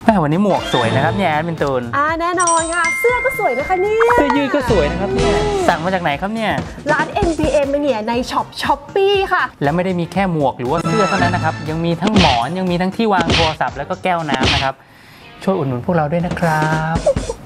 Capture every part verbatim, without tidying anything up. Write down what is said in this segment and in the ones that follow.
แม่วันนี้หมวกสวยนะครับเนี่ยแอดมินตูนอ่าแน่นอนค่ะเสื้อก็สวยนะคะเนี่ยเสื้อยืดก็สวยนะครับเนี่ยสั่งมาจากไหนครับเนี่ยร้าน เอ็น บี เอ Mania ในช็อปช้อปปี้ค่ะแล้วไม่ได้มีแค่หมวกหรือว่าเสื้อเท่านั้นนะครับยังมีทั้งหมอนยังมีทั้งที่วางโทรศัพท์แล้วก็แก้วน้ำนะครับช่วยอุดหนุนพวกเราด้วยนะครับ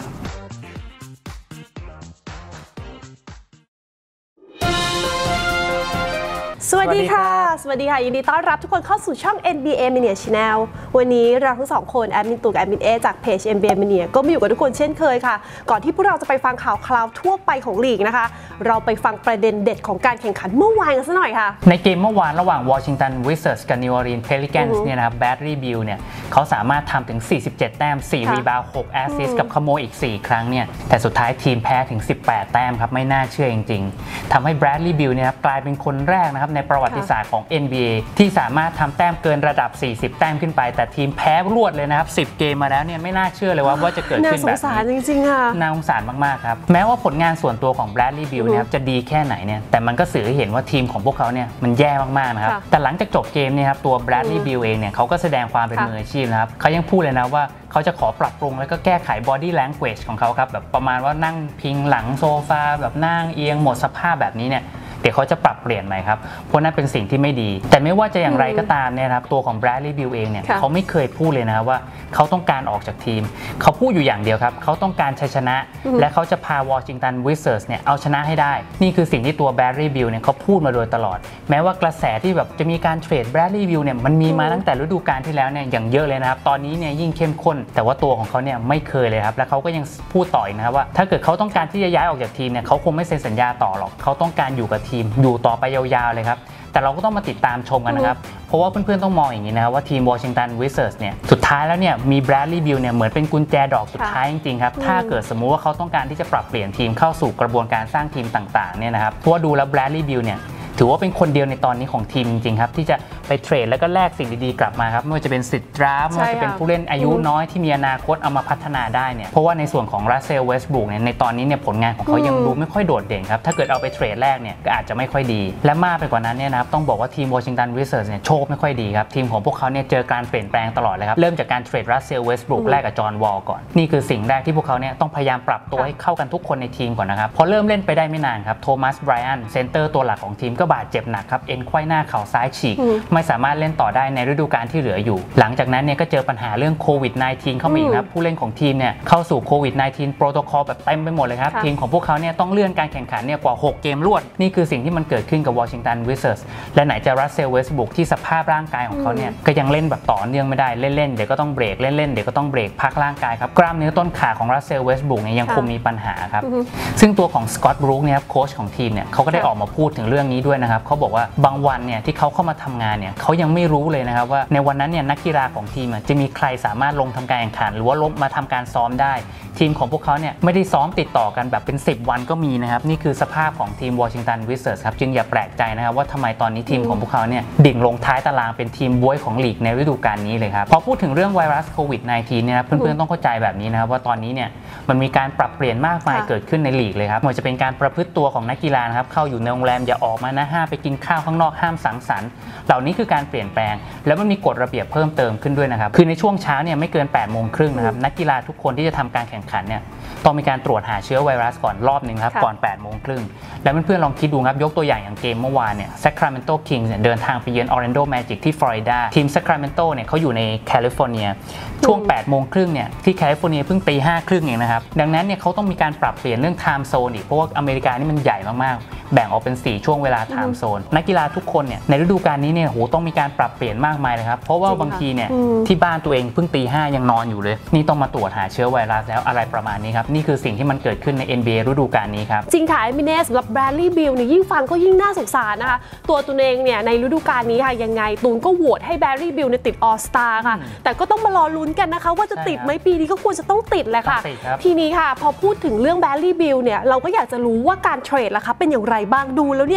สวัสดีค่ะสวัสดีค่ะยินดีต้อนรับทุกคนเข้าสู่ช่อง เอ็น บี เอ Mania Channel วันนี้เราทั้งสองคนแอดมินตู่กับแอดมินเอจากเพจ เอ็น บี เอ Mania ก็มาอยู่กับทุกคนเช่นเคยค่ะก่อนที่พวกเราจะไปฟังข่าวคราวทั่วไปของลีกนะคะเราไปฟังประเด็นเด็ดของการแข่งขันเมื่อวานกันสักหน่อยค่ะในเกมเมื่อวานระหว่างวอชิงตันวิซาร์ดกับนิวออร์ลีนส์เพลิแกนส์เนี่ยนะครับแบดรี่บิลเนี่ยเขาสามารถทำถึงสี่สิบเจ็ดแต้มสี่รีบาวด์หกแอสซิสต์กับขโมยอีกสี่ครั้งเนี่ยแต่สุดท้ายทีมแพ้ถึงสิบแปดแต้มครับไม่น่าเชื่อจริงๆทำให้แบดรี่บิลเนี่ยกลายเป็นคนแรกนะครับในประวัติศาสตร์ของ เอ็น บี เอ ที่สามารถทำแต้มเกินระดับสี่สิบแต้มขึ้นไปแต่ทีมแพ้รวดเลยนะครับสิบเกมมาแล้วเนี่ยไม่น่าเชื่อเลยว่าว่าจะเกิดขึ้นแบบนี้น่าสงสารจริงๆค่ะน่าสงสารมากๆครับแม้ว่าผลงานส่วนตัวของแบรดลีย์บิลนะครับจะดีแค่ไหนเนี่ยแต่มันก็สื่อให้เห็นว่าทีมของพวกเขาเนี่ยมันแย่มากๆนะครับแต่หลังจากจบเกมเนี่ยครับตัวแบรดลีย์บิลเองเนี่ยเขาก็แสดงความเป็นมืออาชีพนะครับเขายังพูดเลยนะว่าเขาจะขอปรับปรุงแล้วก็แก้ไข body language ของเขาครับแบบประมาณว่านั่งพิงหลังโซฟาแบบนั่งเอียงหมดสภาพแบบนี้เนี่ยเดี๋ยวเขาจะปรับเปลี่ยนใหม่ครับเพราะนั่นเป็นสิ่งที่ไม่ดีแต่ไม่ว่าจะอย่างไรก็ตามเนี่ยครับตัวของแบรดลีย์บิลเองเนี่ยเขาไม่เคยพูดเลยนะครับว่าเขาต้องการออกจากทีมเขาพูดอยู่อย่างเดียวครับเขาต้องการชัยชนะและเขาจะพาวอชิงตันวิซาร์ดเนี่ยเอาชนะให้ได้นี่คือสิ่งที่ตัวแบรดลีย์บิลเนี่ยเขาพูดมาโดยตลอดแม้ว่ากระแสที่แบบจะมีการเทรดแบรดลีย์บิลเนี่ยมันมีมาตั้งแต่ฤดูกาลที่แล้วเนี่ยอย่างเยอะเลยนะครับตอนนี้เนี่ยยิ่งเข้มข้นแต่ว่าตัวของเขาเนี่ยไม่เคยเลยครับและเขาก็ยังพูดต่ออีกนะครับว่าถ้าเกิดเขาต้องการที่จะย้ายออกจากทีมเนี่ยเขาคงไม่เซ็นสัญญาต่อหรอกเขาต้องการอยู่กับทีมอยู่ต่อไปยาวๆเลยครับแต่เราก็ต้องมาติดตามชมกันนะครับเพราะว่าเพื่อนๆต้องมองอย่างนี้นะครับว่าทีมวอชิงตันวิซาร์ดเนี่ยสุดท้ายแล้วเนี่ยมีแบรดลีย์บิลเนี่ยเหมือนเป็นกุญแจดอกสุดท้ายจริงๆครับถ้าเกิดสมมุติว่าเขาต้องการที่จะปรับเปลี่ยนทีมเข้าสู่กระบวนการสร้างทีมต่างๆเนี่ยนะครับเพราะว่าดูแล้วแบรดลีย์บิลเนี่ยถือว่าเป็นคนเดียวในตอนนี้ของทีมจริงๆครับที่จะไปเทรดแล้วก็แลกสิ่งดีๆกลับมาครับไม่ว่าจะเป็นสิทธิ์ดราฟต์ไม่ว่าจะเป็นผู้เล่นอายุน้อยที่มีอนาคตเอามาพัฒนาได้เนี่ยเพราะว่าในส่วนของรัสเซลเวสต์บรูคเนี่ยในตอนนี้เนี่ยผลงานของเขายังดูไม่ค่อยโดดเด่นครับถ้าเกิดเอาไปเทรดแรกเนี่ยก็อาจจะไม่ค่อยดีและมากไปกว่านั้นเนี่ยนะครับต้องบอกว่าทีมวอชิงตันวิซาร์ดเนี่ยโชคไม่ค่อยดีครับทีมของพวกเขาเนี่ยเจอการเปลี่ยนแปลงตลอดเลยครับเริ่มจากการเทรดรัสเซลเวสต์บรูคแลกกับจอห์นวอลก่อนนี่คือสิ่งแรกที่พวกเขาเนี่ยต้องพยายามปรับตัวให้เข้ากันทุกคนในทีมก่อนนะครับพอเริ่มเล่นไปได้ไม่นานครับโทมัสไบรอันเซนเตอร์ตัวหลักของทีมก็บาดเจ็บหนักครับเอ็นไขว้หน้าเข่าซ้ายฉีกไม่สามารถเล่นต่อได้ในฤดูกาลที่เหลืออยู่หลังจากนั้นเนี่ยก็เจอปัญหาเรื่องโควิด สิบเก้า เข้ามาอีกนะผู้เล่นของทีมเนี่ยเข้าสู่โควิด สิบเก้า โปรโตคอลแบบเต็มไปหมดเลยครับทีมของพวกเขาเนี่ยต้องเลื่อนการแข่งขันเนี่ยกว่าหกเกมรวดนี่คือสิ่งที่มันเกิดขึ้นกับวอชิงตันวิซาร์ดและไหนจะรัสเซลเวสต์บรูคที่สภาพร่างกายของเขาเนี่ยก็ยังเล่นแบบต่อเนื่องไม่ได้เล่นๆเดี๋ยวก็ต้องเบรกเล่นๆเดี๋ยวก็ต้องเบรกพักร่างกายครับกล้ามเนื้อต้นขาของรัสเซลเวสต์บรูคเนี่ยยังคงมีปัญหาครับซึ่งตัวของสกอตต์บรูคเนี่ยครับโค้ชของทีมเนี่ยเขาก็ได้ออกมาพูดถึงเรื่องนี้ด้วยนะครับเขาบอกว่าบางวันเนี่ยที่เขาเข้ามาทำงานเนี่ยเขายังไม่รู้เลยนะครับว่าในวันนั้นเนี่ยนักกีฬาของทีมจะมีใครสามารถลงทำการแข่งขันหรือว่าลงมาทำการซ้อมได้ทีมของพวกเขาเนี่ยไม่ได้ซ้อมติดต่อกันแบบเป็นสิบวันก็มีนะครับนี่คือสภาพของทีมวอชิงตันวิซาร์ดครับจึงอย่าแปลกใจนะครับว่าทำไมตอนนี้ทีมของพวกเขาเนี่ยดิ่งลงท้ายตารางเป็นทีมบ๊วยของลีกในฤดูกาลนี้เลยครับพอพูดถึงเรื่องไวรัสโควิด สิบเก้า เนี่ยนะเพื่อนๆต้องเข้าใจแบบนี้นะครับว่าตอนนี้เนี่ยมันมีการปรับเปลี่ยนมากมายเกิดขึ้นในลีกเลยครับไม่ว่าจะเป็นการประพฤติตัวของนักกีฬานะครับเข้าอยู่ในโรงแรมอย่าออกมานะห้ามไปกินข้าวข้างนอกห้ามสังสรรค์เหล่านี้คือการเปลี่ยนแปลงแล้วมันมีกฎระเบียบเพิ่มเติมขึ้นด้วยนะครับคือในช่วงเช้าเนี่ยไม่เกินแปดโมงครึ่งนะครับนักกีฬาทุกคนที่จะทำการแข่งขันเนี่ยต้องมีการตรวจหาเชื้อไวรัสก่อนรอบหนึ่งครับก่อนแปดโมงครึ่งแล้วเพื่อนๆลองคิดดูครับยกตัวอย่างอย่างเกมเมื่อวานเนี่ยแซคราเมนโตคิงส์เนี่ยเดินทางไปเยือนออร์แลนโดแมจิกที่ฟลอริดาทีมแซคราเมนโตเนี่ยเขาอยู่ในแคลิฟอร์เนียช่วงแปดโมงครึ่งเนี่ยที่แคลิฟอร์เนียเพิ่งตีห้าครึ่งเองนะครับดังนั้นเนี่ยเขาต้องมีการปรับเปลี่ยนเรื่องไทม์โซนอีกเพราะว่าอเมริกานี่มันใหญ่มากๆแบ่งออกเป็นสี่ช่วงเวลาไทม์โซนนักกีฬาทุกคนเนี่ยในฤดูกาลนี้เนี่ยโหต้องมีการปรับเปลี่ยนมากมายเลยครับเพราะว่าบางทีเนี่ยที่บ้านตัวเองเพิ่งตีห้ายังนอนอยู่เลยนี่ต้องมาตรวจหาเชื้อไวรัสแล้วอะไรประมาณนี้ครับนี่คือสิ่งที่มันเกิดขึ้นใน เอ็น บี เอ ฤดูกาลนี้ครับจริงค่ะมิเนสสำหรับแบรดลีย์บิลเนี่ยยิ่งฟังก็ยิ่งน่าสงสารนะคะตัวตูนเองเนี่ยในฤดูกาลนี้ค่ะยังไงตูนก็โหวตให้แบรดลีย์บิลเนี่ยติดออสตาค่ะแต่ก็ต้องมารอลุ้นกันนะคะว่าจะติดไหมปีนี้ก็ควรจะต้องติดแหละค่ะทีนี้ค่ะพอพูดถึงเรื่องแบรดลีย์บิลเนี่ยเราก็อยากจะรู้ว่าการเทรดล่ะคะเป็นอย่างไรบ้างดูแล้วเนี่ยน่าจะมี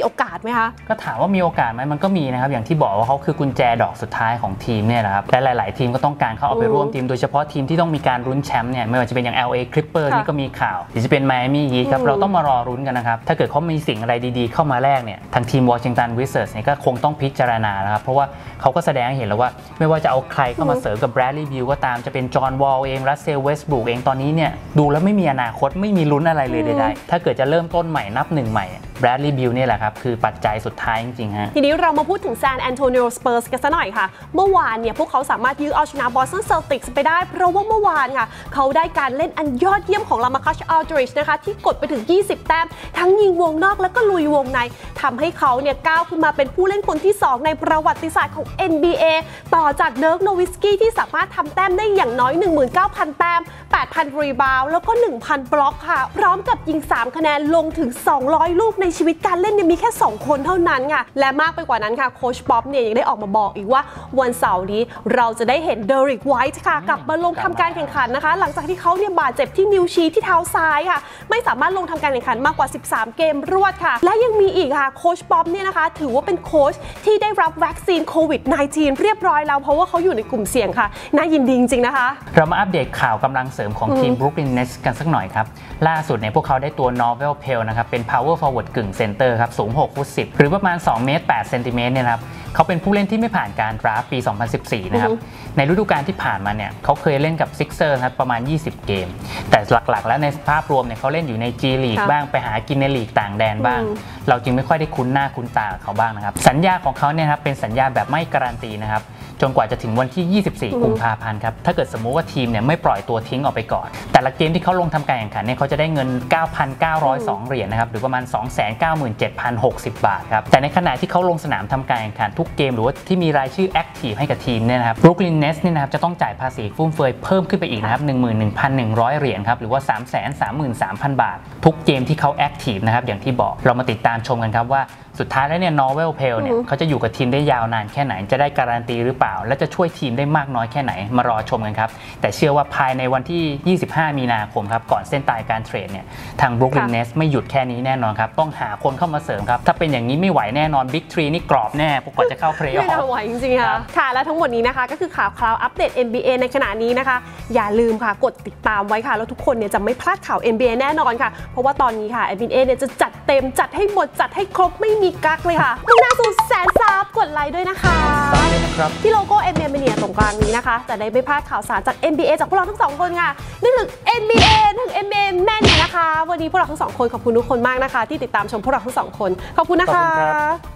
โอกาสไหมคะก็ถามว่ามีโอกาสไหมมันก็มีนะครับอย่างที่บอกว่าเขาคือกุญแจดอกสุดท้ายของทีมเนี่ยแหละครับและหลายๆทีมก็ต้องการเข้าเอาไปร่วมทีมโดยเฉพาะทีมที่ต้องมีการลุ้นแชมป์เนี่ยไม่ว่าจะเป็นอย่าง แอล เอ Clippers นี่ก็มีข่าวหรือจะเป็น Miami Heat ครับเราต้องมารอรุ้นกันนะครับถ้าเกิดเขามีสิ่งอะไรดีๆเข้ามาแลกเนี่ยทางทีม Washington Wizards เนี่ยก็คงต้องพิจารณานะครับเพราะว่าเขาก็แสดงให้เห็นแล้วว่าไม่ว่าจะเอาใครเข้ามาเสริมกับ Bradley Beal ก็ตามจะเป็นจอห์นวอลเองรัสเซลเวสต์บรูคเองตอนนี้เนี่ยดูแล้วไม่มีอนาคตไม่มีลุ้นอะไรเลยใดๆถ้าเกิดจะเริ่มต้นใหม่นับหนึ่งใหม่Bradley Beal นี่แหละครับคือปัจจัยสุดท้ายจริงๆฮะทีนี้เรามาพูดถึง San Antonio Spurs กันซะหน่อยค่ะเมื่อวานเนี่ยพวกเขาสามารถยื้อเอาชนะ Boston Celtics ไปได้เพราะว่าเมื่อวานค่ะเขาได้การเล่นอันยอดเยี่ยมของ LaMarcus Aldridge นะคะที่กดไปถึงยี่สิบแต้มทั้งยิงวงนอกแล้วก็ลุยวงในทำให้เขาเนี่ยก้าวขึ้นมาเป็นผู้เล่นคนที่สองในประวัติศาสตร์ของ เอ็น บี เอ ต่อจาก Dirk Nowitzki ที่สามารถทำแต้มได้อย่างน้อย หนึ่งหมื่นเก้าพัน แต้ม แปดพัน รีบาวด์แล้วก็ หนึ่งพัน บล็อกค่ะพร้อมกับยิงสามคะแนนลงถึงสองร้อยลูกในชีวิตการเล่นมีแค่สองคนเท่านั้นค่ะและมากไปกว่านั้นค่ะโค้ชป๊อปเนี่ยยังได้ออกมาบอกอีกว่าวันเสาร์นี้เราจะได้เห็นเดริกไวท์ค่ะกลับมาลงทำการแข่งขันนะคะหลังจากที่เขาเนี่ยบาดเจ็บที่นิ้วชี้ที่เท้าซ้ายค่ะไม่สามารถลงทำการแข่งขันมากกว่าสิบสามเกมรวดค่ะและยังมีอีกค่ะโค้ชป๊อปเนี่ยนะคะถือว่าเป็นโค้ชที่ได้รับวัคซีนโควิด สิบเก้า เรียบร้อยแล้วเพราะว่าเขาอยู่ในกลุ่มเสี่ยงค่ะน่ายินดีจริงๆนะคะเรามาอัปเดตข่าวกำลังเสริมของทีม Brooklyn Nets กันสักหน่อยครับล่าสุดเนี่ยพวกเขาได้ตัว Norvel Pelle นะครับเป็น power forward กึ่งเซนเตอร์ครับสูงหกฟุตสิบหรือประมาณสองเมตรแปดเซนติเมตรเนี่ยครับเขาเป็นผู้เล่นที่ไม่ผ่านการดราฟต์ปีสองพันสิบสี่นะครับในฤดูกาลที่ผ่านมาเนี่ยเขาเคยเล่นกับ Sixers ครับประมาณยี่สิบเกมแต่หลักๆแล้วในภาพรวมเนี่ยเขาเล่นอยู่ใน G League บ้างไปหากินในลีกต่างแดนบ้างเราจึงไม่ค่อยได้คุ้นหน้าคุ้นตาเขาบ้างนะครับสัญญาของเขาเนี่ยครับเป็นสัญญาแบบไม่การันตีนะครับจนกว่าจะถึงวันที่ยี่สิบสี่กุมภาพันธ์ครับถ้าเกิดสมมุติว่าทีมเนี่ยไม่ปล่อยตัวทิ้งออกไปก่อนแต่ละเกมที่เขาลงทำการแข่งขันเนี่ยเขาจะได้เงิน เก้าพันเก้าร้อยสอง เหรียญนะครับหรือประมาณ สองแสนเก้าหมื่นเจ็ดพันหกสิบ บาทครับแต่ในขณะที่เขาลงสนามทำการแข่งขันทุกเกมหรือว่าที่มีรายชื่อแอคทีฟให้กับทีมเนี่ยนะครับ Brooklyn Nets เนี่ยนะครับจะต้องจ่ายภาษีฟุ่มเฟือยเพิ่มขึ้นไปอีกนะครับ หนึ่งหมื่นหนึ่งพันหนึ่งร้อย เหรียญครับหรือว่า สามแสนสามหมื่นสามพัน บาททุกเกมที่เขาแอคทีฟนะครับอย่างที่บอกเรามาติดตามชมกันครับว่าสุดท้ายแล้วเนี่ย Norvel Pelle เนี่ยเขาจะอยู่กับทีมได้ยาวนานแค่ไหนจะได้การันตีหรือเปล่าและจะช่วยทีมได้มากน้อยแค่ไหนมารอชมกันครับแต่เชื่อว่าภายในวันที่ยี่สิบห้ามีนาคมครับก่อนเส้นตายการเทรดเนี่ยทาง Brooklyn Nets ไม่หยุดแค่นี้แน่นอนครับต้องหาคนเข้ามาเสริมครับถ้าเป็นอย่างนี้ไม่ไหวแน่นอน Big ทรีนี่กรอบแน่พวกก่อนจะเข้าเพลย์ออฟไม่ไหวจริงๆค่ะค่ะและทั้งหมดนี้นะคะก็คือข่าวคราวอัปเดต เอ็น บี เอ ในขณะนี้นะคะอย่าลืมค่ะกดติดตามไว้ค่ะแล้วทุกคนเนี่ยจะไม่พลาดข่าว เอ็น บี เอ แน่นอนค่ะเพราะว่าตอนนี้ค่ะ เอ็น บี เอ เนี่ยจะจัดเต็มจัดให้หมดจัดให้ครบไม่มีกั๊กเลยค่ะมุ่งหน้าสู่แสนซับกดไลค์ด้วยนะคะที่โลโก้ เอ็น บี เอ Mania ตรงกลางนี้นะคะจะได้ไม่พลาดข่าวสารจาก เอ็น บี เอ จากพวกเราทั้งสองคนค่ะนึกถึง เอ็น บี เอ ถึง เอ็น บี เอ Mania นะคะวันนี้พวกเราทั้งสองคนขอบคุณทุกคนมากนะคะที่ติดตามชมพวกเราทั้งสองคนขอบคุณนะคะ